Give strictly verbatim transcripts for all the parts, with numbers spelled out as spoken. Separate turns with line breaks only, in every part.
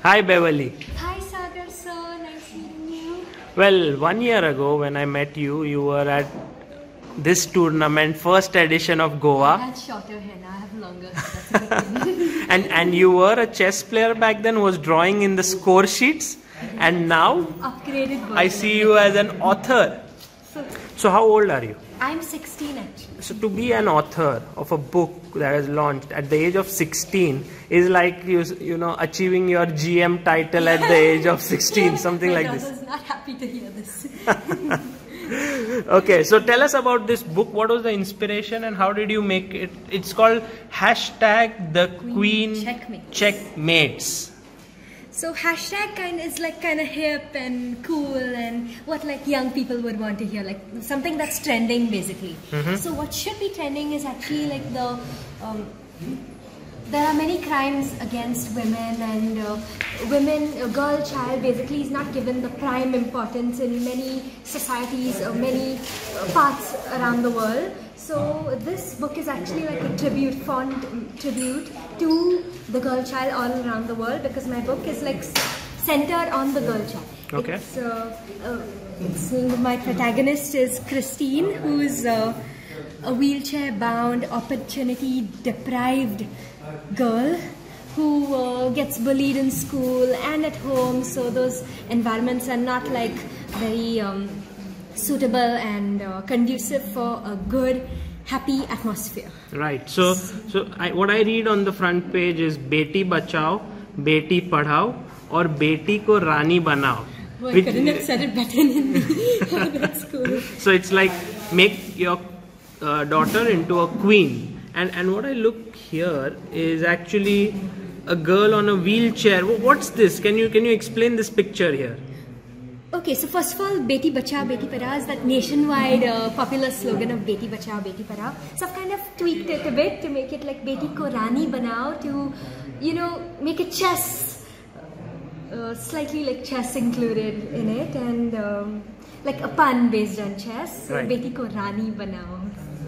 Hi Beverly.
Hi Sagar, so nice meeting you.
Well, one year ago when I met you, you were at this tournament, first edition of Goa.
I had shorter hair, now I have longer. That's a good thing.
and and you were a chess player back then, was drawing in the score sheets, and now
Upgraded version.
I see you as an author.
So,
So how old are you?
I'm sixteen actually.
So to be an author of a book that is launched at the age of sixteen is like you you know achieving your G M title at the age of sixteen, something
My
like this.
daughter's not happy to hear this.
Okay, so tell us about this book. What was the inspiration and how did you make it? It's called hashtag the Queen
Checkmates.
Checkmates.
So hashtag kind is like kind of hip and cool and what like young people would want to hear, like something that's trending basically.
Mm-hmm.
So what should be trending is actually like the um, there are many crimes against women, and uh, women, a girl child basically is not given the prime importance in many societies or many uh, parts around the world. So this book is actually like a tribute, fond tribute to the girl child all around the world, because my book is like centered on the girl child.
Okay.
It's, uh, uh, it's, my protagonist is Christine, who is uh, a wheelchair-bound, opportunity-deprived girl who uh, gets bullied in school and at home. So those environments are not like very um, suitable and uh, conducive for a good, happy atmosphere.
Right. So, so I, what I read on the front page is Beti Bachao, Beti Padhao, or Beti Ko Rani Banao.
Oh, I couldn't have said it better than me. That's cool.
So it's like make your uh, daughter into a queen. And and what I look here is actually a girl on a wheelchair. What's this? Can you can you explain this picture here?
Okay, so first of all, Beti Bachao, Beti Padhao is that nationwide uh, popular slogan of Beti Bachao, Beti Padhao. So I've kind of tweaked it a bit to make it like Beti Ko Rani Banao, to, you know, make it chess, uh, slightly like chess included in it, and um, like a pun based on chess. So
right.
Beti Ko Rani Banao.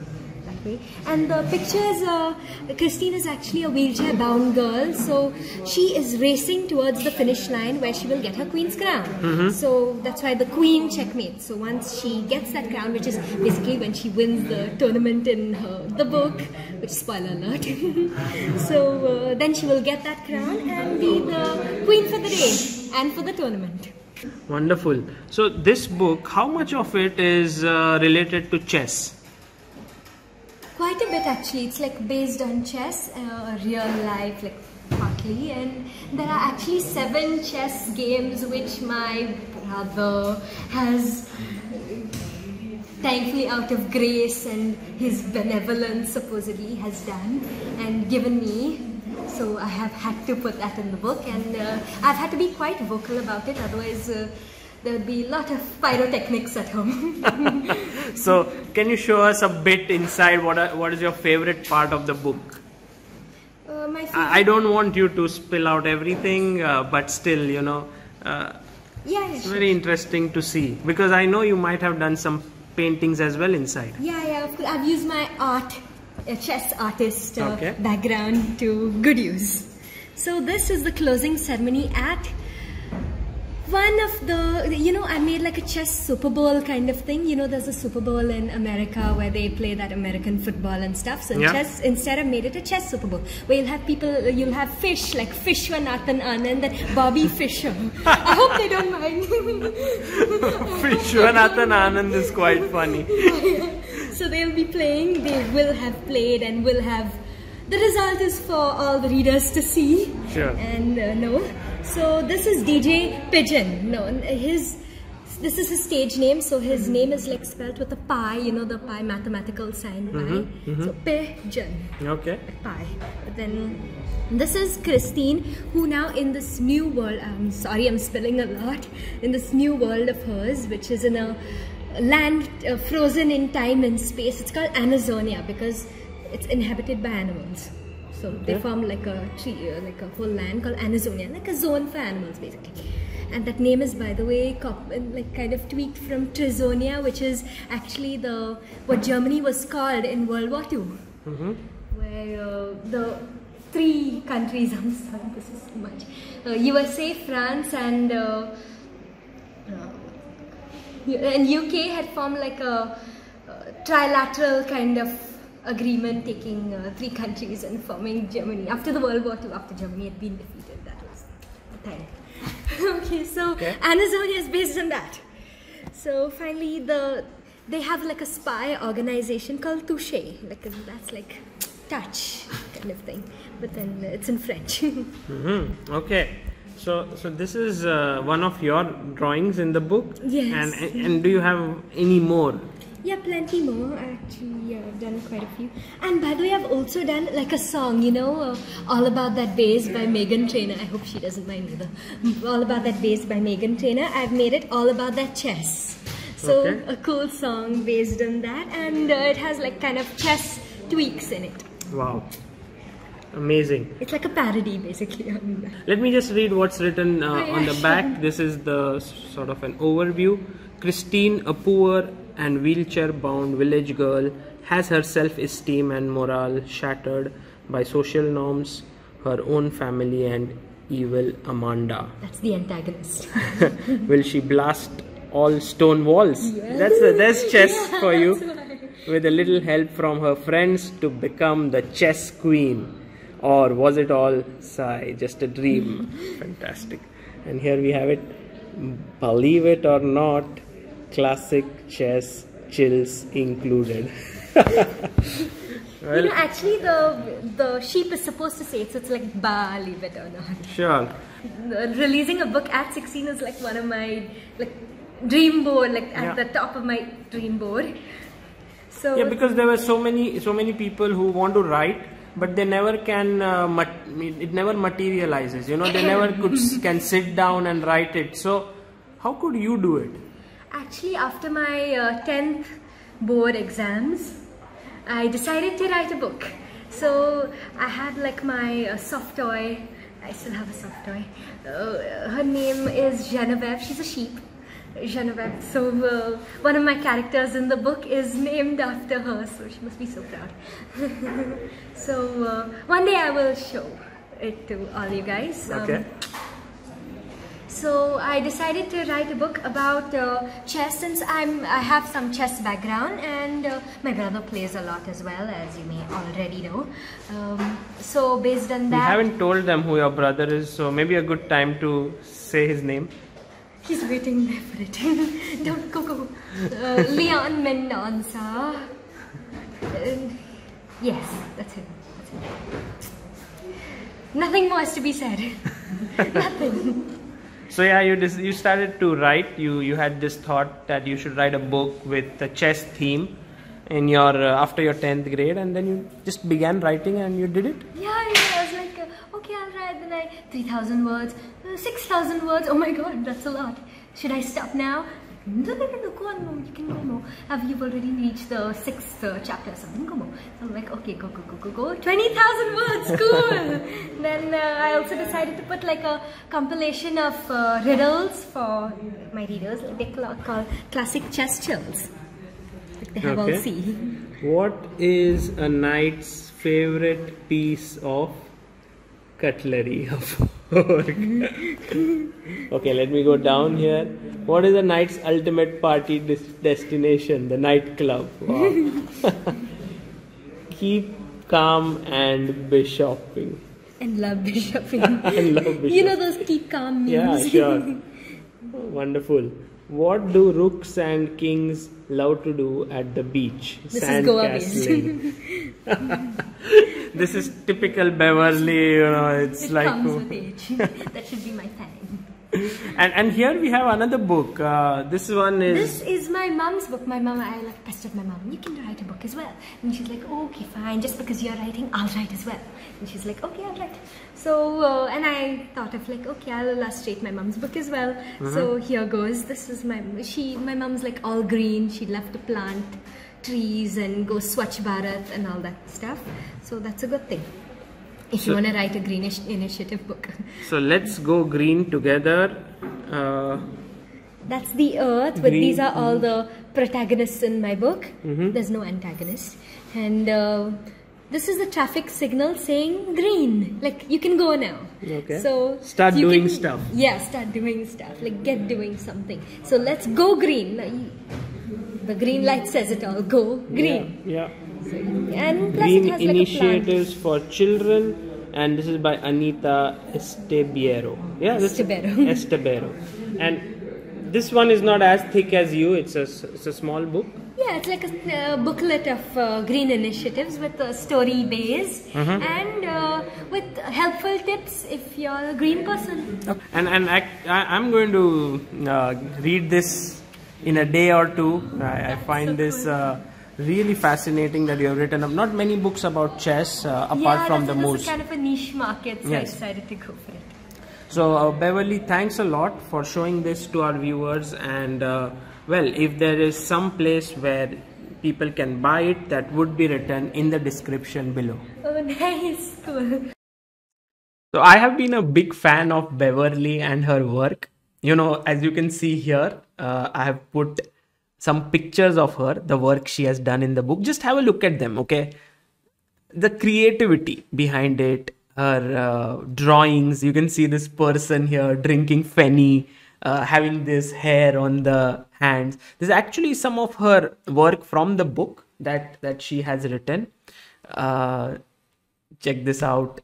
And the pictures, uh, Christine is actually a wheelchair-bound girl, so she is racing towards the finish line where she will get her queen's crown.
Mm-hmm.
So that's why the queen checkmate. So once she gets that crown, which is basically when she wins the tournament in her, the book, which spoiler alert. So uh, then she will get that crown and be the queen for the day and for the tournament.
Wonderful. So this book, how much of it is uh, related to chess?
Quite a bit actually. It's like based on chess, uh, real life, like partly, and there are actually seven chess games which my brother has, thankfully out of grace and his benevolence supposedly, has done and given me. So I have had to put that in the book, and uh, I've had to be quite vocal about it, otherwise uh, there would be a lot of pyrotechnics at home.
So, can you show us a bit inside? What are, what is your favorite part of the book?
Uh, my favorite
I, I don't want you to spill out everything, uh, but still, you know, uh,
yeah, yeah,
it's
sure.
very interesting to see, because I know you might have done some paintings as well inside.
Yeah, yeah, of course. I've used my art, a chess artist uh,
okay.
background to good use. So this is the closing ceremony at one of the, you know, I made like a chess Super Bowl kind of thing. You know, there's a Super Bowl in America where they play that American football and stuff. So in
yeah.
chess, instead I made it a chess Super Bowl, where you'll have people, you'll have fish like Vishwanathan Anand and Bobby Fischer. I hope they don't mind.
Vishwanathan Anand is quite funny.
So they'll be playing, they will have played and will have, the result is for all the readers to see.
Sure.
And uh, know. So this is D J Pigeon. No, his this is his stage name. So his name is like spelled with a pi. You know the pi mathematical sign pi.
Mm-hmm, mm-hmm.
So Pigeon.
Okay.
Pi. But then this is Christine, who now in this new world. I'm sorry, I'm spelling a lot. In this new world of hers, which is in a land uh, frozen in time and space. It's called Amazonia because it's inhabited by animals. So they
okay.
form like a tree, uh, like a whole land called Amazonia, like a zone for animals basically. And that name is, by the way, cop like kind of tweaked from Trizonia, which is actually the what Germany was called in World War Two,
mm-hmm.
where uh, the three countries. I'm sorry, this is too much. Uh, U S A, France, and uh, uh, and U K had formed like a, a trilateral kind of agreement, taking uh, three countries and forming Germany after the World War Two. After Germany had been defeated, that was the time. Okay, so
okay.
Anazonia is based on that. So finally, the they have like a spy organization called Touche, like that's like touch kind of thing, but then it's in French.
Mm-hmm. Okay, so so this is uh, one of your drawings in the book.
Yes.
And, and and do you have any more?
Yeah, plenty more. Actually, yeah, I've done quite a few. And by the way, I've also done like a song, you know, uh, All About That Bass by Meghan Trainor. I hope she doesn't mind either. All About That Bass by Meghan Trainor. I've made it all about that chess. So
okay.
a cool song based on that, and uh, it has like kind of chess tweaks in it.
Wow, amazing.
It's like a parody basically on that.
Let me just read what's written uh,
Oh, yeah,
on the
sure.
back. This is the sort of an overview. Christine, a poor and wheelchair-bound village girl, has her self-esteem and morale shattered by social norms, her own family, and evil Amanda.
That's the antagonist.
Will she blast all stone walls?
Yes.
That's the, that's chess
Yeah,
for you.
that's why.
With a little help from her friends to become the chess queen. Or was it all sigh, just a dream? Fantastic. And here we have it. Believe it or not, classic chess chills included. Well,
you know, actually the the sheep is supposed to say it, so it's like believe it or not.
sure.
Uh, Releasing a book at sixteen is like one of my like dream board, like at
Yeah.
the top of my dream board. So
Yeah, because there were so many so many people who want to write, but they never can. Uh, mat it never materializes. You know, they never could can sit down and write it. So, how could you do it?
actually, after my uh, tenth board exams, I decided to write a book. So I had like my uh, soft toy. I still have a soft toy. Uh, her name is Genevieve. She's a sheep. Genevieve. So uh, one of my characters in the book is named after her. So she must be so proud. So uh, one day I will show it to all you guys. Um,
Okay.
So I decided to write a book about uh, chess, since I'm I have some chess background, and uh, my brother plays a lot as well, as you may already know. Um, so based on
We
that,
haven't told them who your brother is, so maybe a good time to say his name.
he's waiting there for it. Don't go go. Uh, Leon Mendonça. Uh, yes, that's it. That's it. Nothing more is to be said. Nothing.
So yeah, you dis you started to write. You you had this thought that you should write a book with a chess theme in your uh, after your tenth grade, and then you just began writing and you did it.
Yeah, yeah, I was like, uh, okay, I'll write. Then I three thousand words, uh, six thousand words. Oh my God, that's a lot. Should I stop now? No, no, no, no, go on more. You can go more. Have you already reached the sixth uh, chapter or something? Go more. So I'm like, okay, go, go, go, go, go. twenty thousand words, cool. Then uh, I also decided to put like a compilation of uh, riddles for my readers. They call, call classic chess chills. Like they have
Okay.
all C.
What is a knight's favorite piece of cutlery? Okay, let me go down here. What is a knight's ultimate party des destination? The nightclub. Wow. Keep calm and bishopping.
And love bishoping.
And love
You
bishop.
know those keep calm memes.
Yeah, sure. Wonderful. What do rooks and kings love to do at the beach?
This is Goa based.
Sandcastling. This is typical Beverly, you know, it's
It
like...
comes with age. That should be my thing.
And, and here we have another book. Uh, this one is...
This is my mom's book. My mom, I like pestered my mom. You can write a book as well. And she's like, oh, okay, fine. Just because you're writing, I'll write as well. And she's like, okay, I'll write. So, uh, and I thought of like, okay, I'll illustrate my mom's book as well.
Mm-hmm.
So here goes. This is my, she, my mom's like all green. She left to plant trees and go Swachh Bharat and all that stuff. So that's a good thing. If you
So-
want to write a greenish initiative book.
So let's go green together. Uh,
That's the earth, but
Green,
these are all the protagonists in my book.
Mhm.
There's no antagonist. And uh, this is the traffic signal saying green. Like, you can go now.
Okay.
So
start
you
doing
can,
stuff.
Yeah, start doing stuff. Like, get doing something. So let's go green. The green light says it all. Go green.
Yeah. yeah.
So, and plus
Green
it has
Initiatives
like
for Children, and this is by Anita Estebiero. Yeah, this
Estebiero.
Estebiero. And this one is not as thick as you. It's a it's a small book.
Yeah, it's like a uh, booklet of uh, green initiatives with a story base
Mm-hmm.
and uh, with helpful tips if you're a green person.
And and I, I I'm going to uh, read this in a day or two. I, I find
so
this
cool.
uh, really fascinating that you have written up. Not many books about chess uh, apart
Yeah,
from the
this is
most.
kind of a niche market, so
Yes.
I decided to go for it.
So uh, Beverly, thanks a lot for showing this to our viewers, and uh, well, if there is some place where people can buy it, that would be written in the description below.
Oh, nice. Cool.
So I have been a big fan of Beverly and her work. You know, as you can see here, uh, I have put some pictures of her, the work she has done in the book. Just have a look at them, okay? The creativity behind it, her uh, drawings. You can see this person here drinking Fenny, uh, having this hair on the hands. This is actually some of her work from the book that, that she has written. Uh, check this out.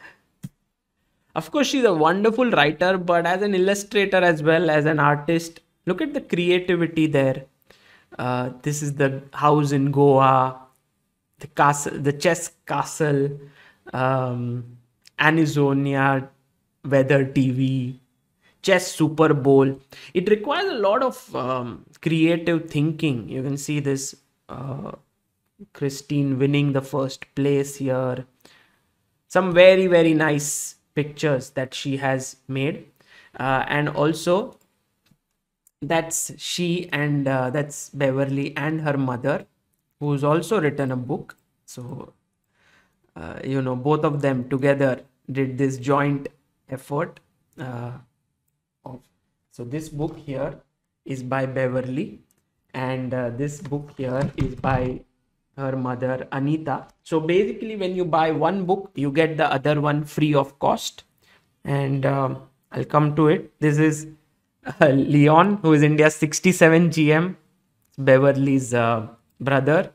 Of course, she's a wonderful writer, but as an illustrator as well as an artist, look at the creativity there. Uh, this is the house in Goa, the castle, the chess castle, um, Anisonia weather T V, chess Super Bowl. It requires a lot of um, creative thinking. You can see this uh, Christine winning the first place here. Some very, very nice pictures that she has made. Uh, and also, that's she and uh, that's Beverly and her mother, who's also written a book. So, uh, you know, both of them together did this joint effort. Uh, of, so this book here is by Beverly, and uh, this book here is by her mother Anita. So basically, when you buy one book, you get the other one free of cost. And um, I'll come to it. This is uh, Leon, who is India's sixty-seven G M, Beverly's uh, brother.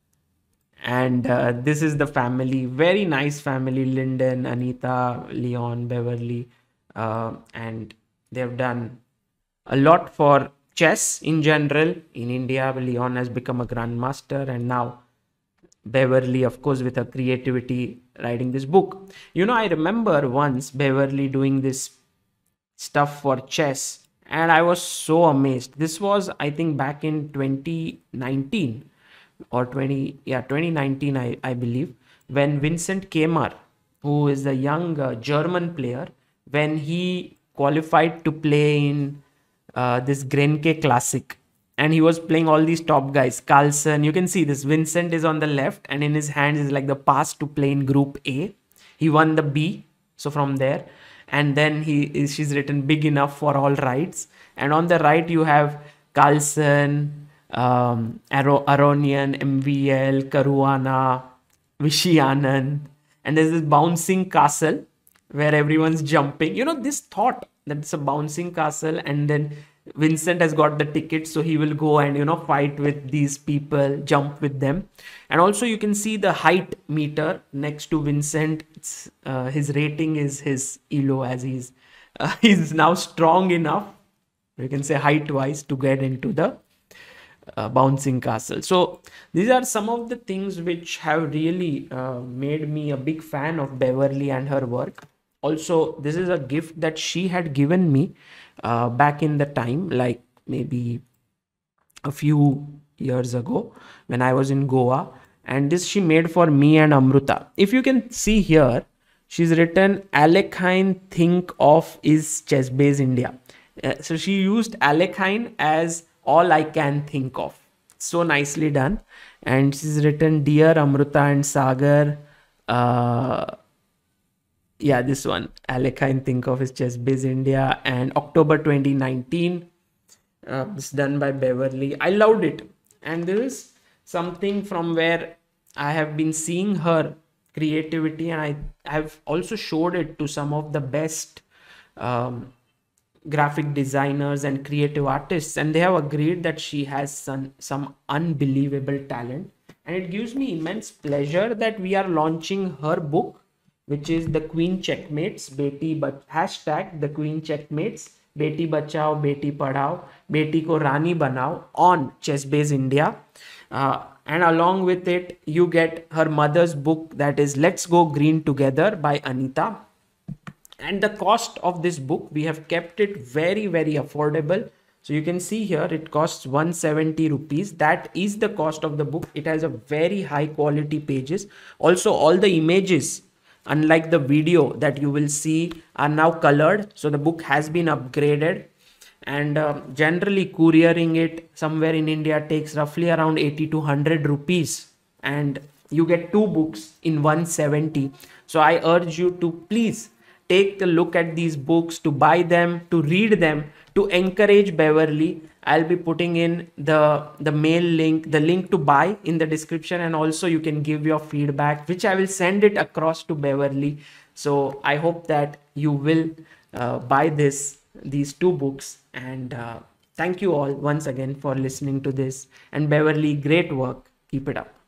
And uh, this is the family, very nice family, Lyndon, Anita, Leon, Beverly. Uh, and they've done a lot for chess in general. In India, Leon has become a grandmaster, and now Beverly, of course, with her creativity, writing this book. You know, I remember once Beverly doing this stuff for chess, and I was so amazed. This was, I think, back in twenty nineteen or twenty, yeah, twenty nineteen, I, I believe, when Vincent Keimer, who is a young uh, German player, when he qualified to play in uh, this Grenke Classic. And he was playing all these top guys. Carlsen, you can see this. Vincent is on the left, and in his hands is like the pass to play in Group A. He won the B, so from there. And then he is, she's written big enough for all rights. And on the right, you have Carlsen, um, Aro- Aronian, M V L, Caruana, Vishy Anand. And there's this bouncing castle where everyone's jumping. You know, this thought that it's a bouncing castle, and then Vincent has got the ticket, so he will go and, you know, fight with these people, jump with them. And also you can see the height meter next to Vincent. It's, uh, his rating is his E L O, as he's uh, he's now strong enough, you can say height wise, to get into the uh, bouncing castle. So these are some of the things which have really uh, made me a big fan of Beverly and her work. Also, this is a gift that she had given me uh, back in the time, like maybe a few years ago when I was in Goa. And this she made for me and Amruta. If you can see here, she's written Alekhine think of is Chessbase India. Uh, so she used Alekhine as all I can think of. So nicely done. And she's written Dear Amruta and Sagar. Uh, yeah, this one, Alekhine think of is Chessbase India, and October twenty nineteen. Uh, it's done by Beverly. I loved it. And there is something from where I have been seeing her creativity, and I have also showed it to some of the best um, graphic designers and creative artists, and they have agreed that she has some, some unbelievable talent. And it gives me immense pleasure that we are launching her book, which is The Queen Checkmates, Beti Bach- hashtag The Queen Checkmates, Beti Bachao, Beti Padhao, Beti Ko Rani Banao on Chessbase India. Uh, and along with it, you get her mother's book, that is Let's Go Green Together by Anita. And the cost of this book, we have kept it very, very affordable. So you can see here, it costs one hundred seventy rupees. That is the cost of the book. It has a very high quality pages. Also, all the images, unlike the video that you will see, are now colored. So the book has been upgraded. And uh, generally couriering it somewhere in India takes roughly around eighty to one hundred rupees. And you get two books in one hundred seventy. So I urge you to please take a look at these books, to buy them, to read them, to encourage Beverly. I'll be putting in the the mail link, the link to buy in the description, and also you can give your feedback, which I will send it across to Beverly. So I hope that you will uh, buy this these two books. And uh, thank you all once again for listening to this. And Beverly, great work. Keep it up.